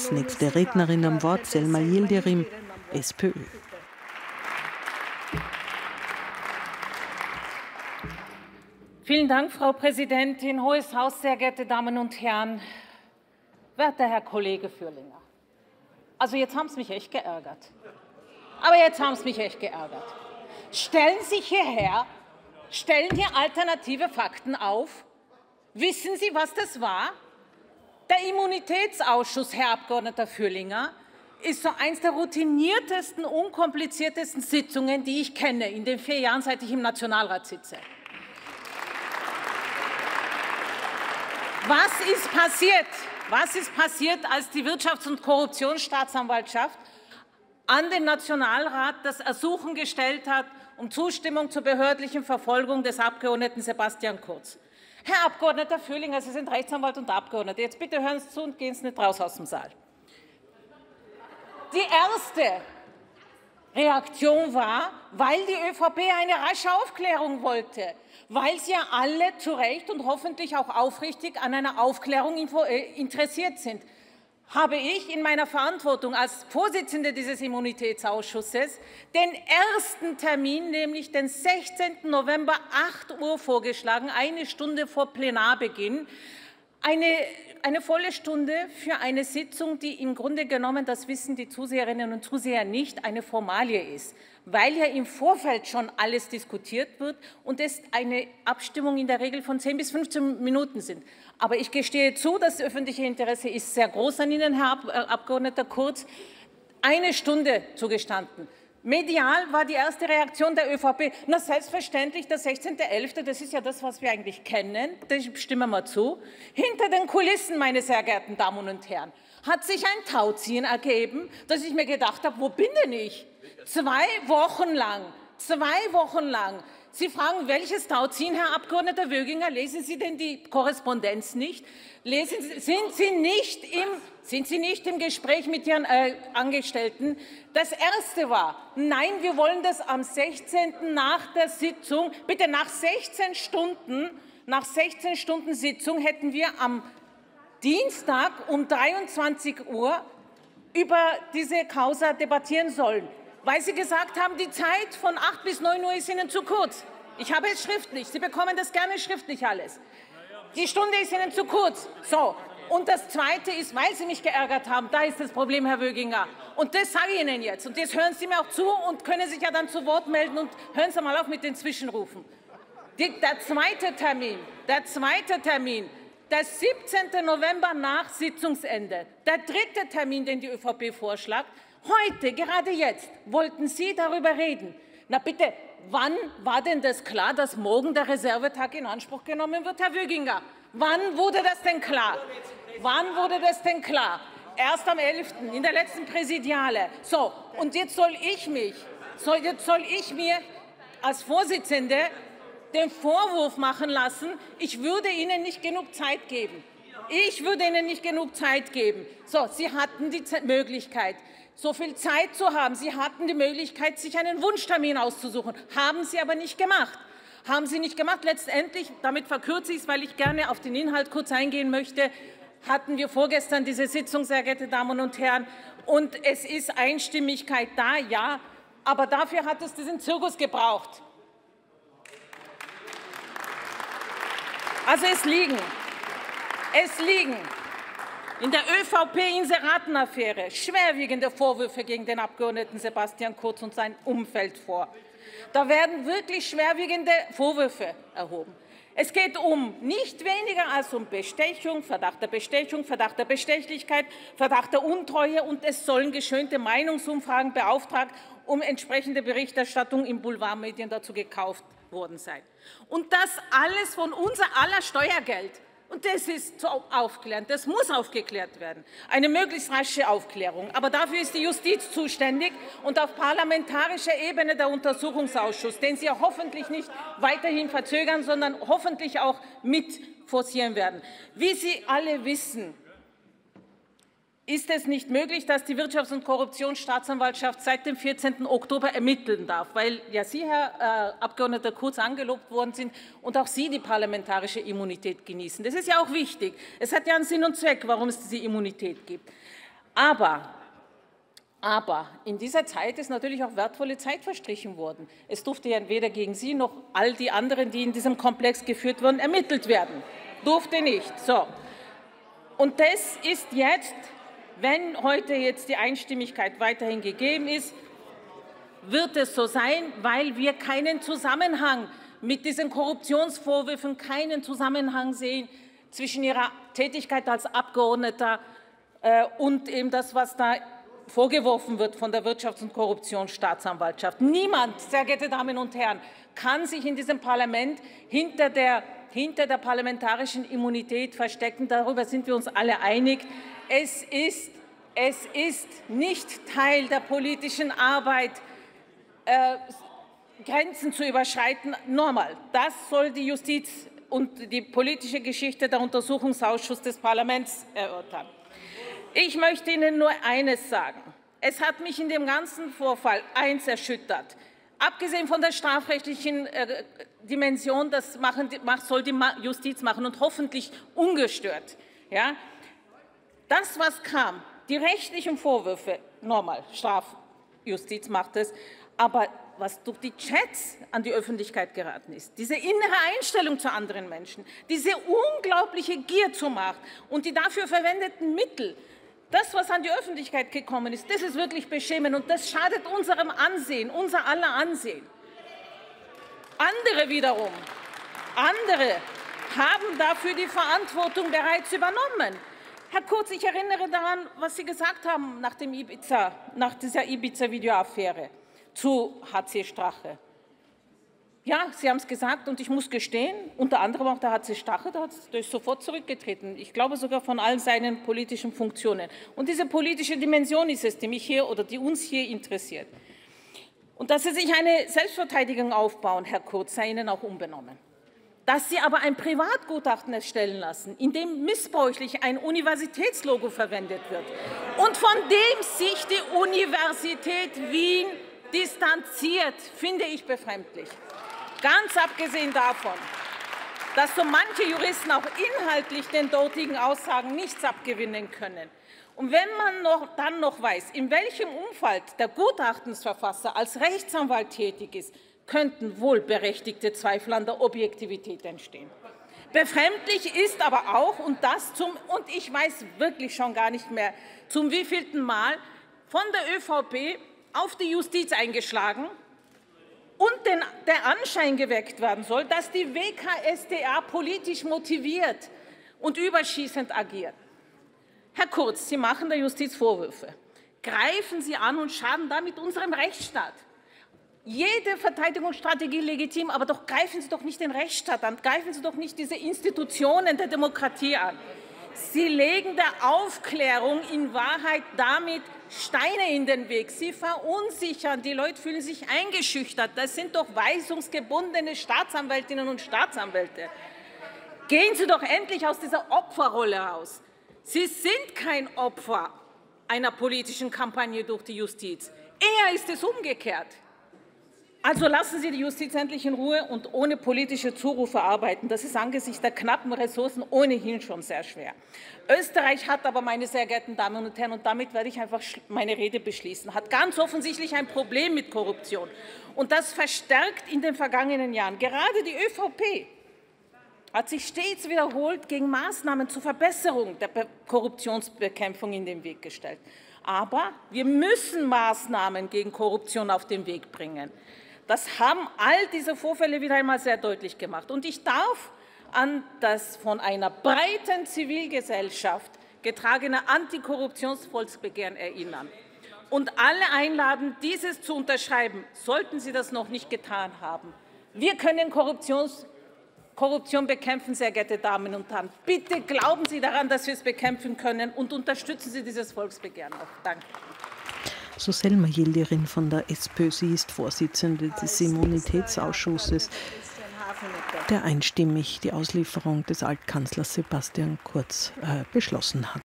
Als nächste Rednerin am Wort Selma Yildirim, SPÖ. Vielen Dank, Frau Präsidentin, Hohes Haus, sehr geehrte Damen und Herren, werter Herr Kollege Führlinger. Also jetzt haben Sie mich echt geärgert. Aber jetzt haben Sie mich echt geärgert. Stellen Sie sich hierher, stellen hier alternative Fakten auf. Wissen Sie, was das war? Der Immunitätsausschuss, Herr Abgeordneter Führlinger, ist so eins der routiniertesten, unkompliziertesten Sitzungen, die ich kenne, in den 4 Jahren, seit ich im Nationalrat sitze. Was ist passiert? Was ist passiert, als die Wirtschafts- und Korruptionsstaatsanwaltschaft an den Nationalrat das Ersuchen gestellt hat, um Zustimmung zur behördlichen Verfolgung des Abgeordneten Sebastian Kurz? Herr Abgeordneter Führlinger, Sie sind Rechtsanwalt und Abgeordneter. Jetzt bitte hören Sie zu und gehen Sie nicht raus aus dem Saal. Die erste Reaktion war, weil die ÖVP eine rasche Aufklärung wollte, weil Sie ja alle zu Recht und hoffentlich auch aufrichtig an einer Aufklärung interessiert sind. Habe ich in meiner Verantwortung als Vorsitzende dieses Immunitätsausschusses den ersten Termin, nämlich den 16. November 8 Uhr vorgeschlagen, 1 Stunde vor Plenarbeginn, eine volle Stunde für eine Sitzung, die im Grunde genommen, das wissen die Zuseherinnen und Zuseher nicht, eine Formalie ist, weil ja im Vorfeld schon alles diskutiert wird und es eine Abstimmung in der Regel von 10 bis 15 Minuten sind. Aber ich gestehe zu, das öffentliche Interesse ist sehr groß an Ihnen, Herr Abgeordneter Kurz. 1 Stunde zugestanden. Medial war die erste Reaktion der ÖVP. Na, selbstverständlich, der 16.11., das ist ja das, was wir eigentlich kennen, da stimmen wir zu. Hinter den Kulissen, meine sehr geehrten Damen und Herren, hat sich ein Tauziehen ergeben, dass ich mir gedacht habe, wo bin denn ich? 2 Wochen lang, Sie fragen, welches Tauziehen, Herr Abgeordneter Wöginger, lesen Sie denn die Korrespondenz nicht? Sind Sie nicht im Gespräch mit Ihren Angestellten? Das Erste war, nein, wir wollen das am 16. nach der Sitzung, bitte nach 16 Stunden Sitzung hätten wir am Dienstag um 23 Uhr über diese Causa debattieren sollen, weil Sie gesagt haben, die Zeit von 8 bis 9 Uhr ist Ihnen zu kurz. Ich habe es schriftlich. Sie bekommen das gerne schriftlich alles. Die Stunde ist Ihnen zu kurz. So. Und das Zweite ist, weil Sie mich geärgert haben, da ist das Problem, Herr Wöginger. Und das sage ich Ihnen jetzt. Und das hören Sie mir auch zu und können sich ja dann zu Wort melden. Und hören Sie mal auf mit den Zwischenrufen. Der zweite Termin, der 17. November nach Sitzungsende, der 3. Termin, den die ÖVP vorschlägt. Heute, gerade jetzt, wollten Sie darüber reden. Na bitte, wann war denn das klar, dass morgen der Reservetag in Anspruch genommen wird, Herr Wöginger? Wann wurde das denn klar? Erst am 11. in der letzten Präsidiale. So, und jetzt soll ich mir als Vorsitzende den Vorwurf machen lassen, ich würde Ihnen nicht genug Zeit geben. So, Sie hatten die Möglichkeit, so viel Zeit zu haben. Sie hatten die Möglichkeit, sich einen Wunschtermin auszusuchen. Haben Sie aber nicht gemacht. Letztendlich, damit verkürze ich es, weil ich gerne auf den Inhalt kurz eingehen möchte, hatten wir vorgestern diese Sitzung, sehr geehrte Damen und Herren, und es ist Einstimmigkeit da, ja, aber dafür hat es diesen Zirkus gebraucht. Also es liegen in der ÖVP-Inseratenaffäre schwerwiegende Vorwürfe gegen den Abgeordneten Sebastian Kurz und sein Umfeld vor. Da werden wirklich schwerwiegende Vorwürfe erhoben. Es geht um nicht weniger als um Bestechung, Verdacht der Bestechlichkeit, Verdacht der Untreue, und es sollen geschönte Meinungsumfragen beauftragt, um entsprechende Berichterstattung in Boulevardmedien dazu gekauft worden sein. Und das alles von unser aller Steuergeld. Und das ist zu aufklären, das muss aufgeklärt werden. Eine möglichst rasche Aufklärung. Aber dafür ist die Justiz zuständig und auf parlamentarischer Ebene der Untersuchungsausschuss, den Sie ja hoffentlich nicht weiterhin verzögern, sondern hoffentlich auch mit forcieren werden. Wie Sie alle wissen, ist es nicht möglich, dass die Wirtschafts- und Korruptionsstaatsanwaltschaft seit dem 14. Oktober ermitteln darf, weil ja Sie, Herr Abgeordneter Kurz, angelobt worden sind und auch Sie die parlamentarische Immunität genießen. Das ist ja auch wichtig. Es hat ja einen Sinn und Zweck, warum es diese Immunität gibt. Aber in dieser Zeit ist natürlich auch wertvolle Zeit verstrichen worden. Es durfte ja weder gegen Sie noch all die anderen, die in diesem Komplex geführt wurden, ermittelt werden. Durfte nicht. So. Und das ist jetzt, wenn heute jetzt die Einstimmigkeit weiterhin gegeben ist, wird es so sein, weil wir keinen Zusammenhang mit diesen Korruptionsvorwürfen, keinen Zusammenhang sehen zwischen Ihrer Tätigkeit als Abgeordneter und eben das, was da vorgeworfen wird von der Wirtschafts- und Korruptionsstaatsanwaltschaft. Niemand, sehr geehrte Damen und Herren, kann sich in diesem Parlament hinter der parlamentarischen Immunität verstecken. Darüber sind wir uns alle einig. Es ist nicht Teil der politischen Arbeit, Grenzen zu überschreiten. Normal. Das soll die Justiz und die politische Geschichte der Untersuchungsausschuss des Parlaments erörtern. Ich möchte Ihnen nur eines sagen. Es hat mich in dem ganzen Vorfall eins erschüttert. Abgesehen von der strafrechtlichen Dimension, das soll die Justiz machen und hoffentlich ungestört. Ja? Das, was kam, die rechtlichen Vorwürfe, normal, Strafjustiz macht es, aber was durch die Chats an die Öffentlichkeit geraten ist, diese innere Einstellung zu anderen Menschen, diese unglaubliche Gier zur Macht und die dafür verwendeten Mittel, das, was an die Öffentlichkeit gekommen ist, das ist wirklich beschämend und das schadet unserem Ansehen, unser aller Ansehen. Andere wiederum, haben dafür die Verantwortung bereits übernommen. Herr Kurz, ich erinnere daran, was Sie gesagt haben nach dieser Ibiza-Video-Affäre zu HC Strache. Ja, Sie haben es gesagt und ich muss gestehen, unter anderem auch der HC Strache, der ist sofort zurückgetreten. Ich glaube sogar von all seinen politischen Funktionen. Und diese politische Dimension ist es, die mich hier oder die uns hier interessiert. Und dass Sie sich eine Selbstverteidigung aufbauen, Herr Kurz, sei Ihnen auch unbenommen. Dass Sie aber ein Privatgutachten erstellen lassen, in dem missbräuchlich ein Universitätslogo verwendet wird und von dem sich die Universität Wien distanziert, finde ich befremdlich. Ganz abgesehen davon, dass so manche Juristen auch inhaltlich den dortigen Aussagen nichts abgewinnen können. Und wenn man dann noch weiß, in welchem Umfeld der Gutachtensverfasser als Rechtsanwalt tätig ist, könnten wohl berechtigte Zweifel an der Objektivität entstehen. Befremdlich ist aber auch, und ich weiß wirklich schon gar nicht mehr, zum wievielten Mal von der ÖVP auf die Justiz eingeschlagen und der Anschein geweckt werden soll, dass die WKStA politisch motiviert und überschießend agiert. Herr Kurz, Sie machen der Justiz Vorwürfe. Greifen Sie an und schaden damit unserem Rechtsstaat. Jede Verteidigungsstrategie legitim, aber doch greifen Sie doch nicht den Rechtsstaat an, greifen Sie doch nicht diese Institutionen der Demokratie an. Sie legen der Aufklärung in Wahrheit damit Steine in den Weg. Sie verunsichern, die Leute fühlen sich eingeschüchtert. Das sind doch weisungsgebundene Staatsanwältinnen und Staatsanwälte. Gehen Sie doch endlich aus dieser Opferrolle raus. Sie sind kein Opfer einer politischen Kampagne durch die Justiz. Eher ist es umgekehrt. Also lassen Sie die Justiz endlich in Ruhe und ohne politische Zurufe arbeiten. Das ist angesichts der knappen Ressourcen ohnehin schon sehr schwer. Österreich hat aber, meine sehr geehrten Damen und Herren, und damit werde ich einfach meine Rede beschließen, hat ganz offensichtlich ein Problem mit Korruption. Und das verstärkt in den vergangenen Jahren. Gerade die ÖVP hat sich stets wiederholt gegen Maßnahmen zur Verbesserung der Korruptionsbekämpfung in den Weg gestellt. Aber wir müssen Maßnahmen gegen Korruption auf den Weg bringen. Das haben all diese Vorfälle wieder einmal sehr deutlich gemacht. Und ich darf an das von einer breiten Zivilgesellschaft getragene Antikorruptionsvolksbegehren erinnern und alle einladen, dieses zu unterschreiben, sollten Sie das noch nicht getan haben. Wir können Korruption bekämpfen, sehr geehrte Damen und Herren. Bitte glauben Sie daran, dass wir es bekämpfen können, und unterstützen Sie dieses Volksbegehren auch. Danke. So Selma Yildirim von der SPÖ, sie ist Vorsitzende des Immunitätsausschusses, der einstimmig die Auslieferung des Altkanzlers Sebastian Kurz beschlossen hat.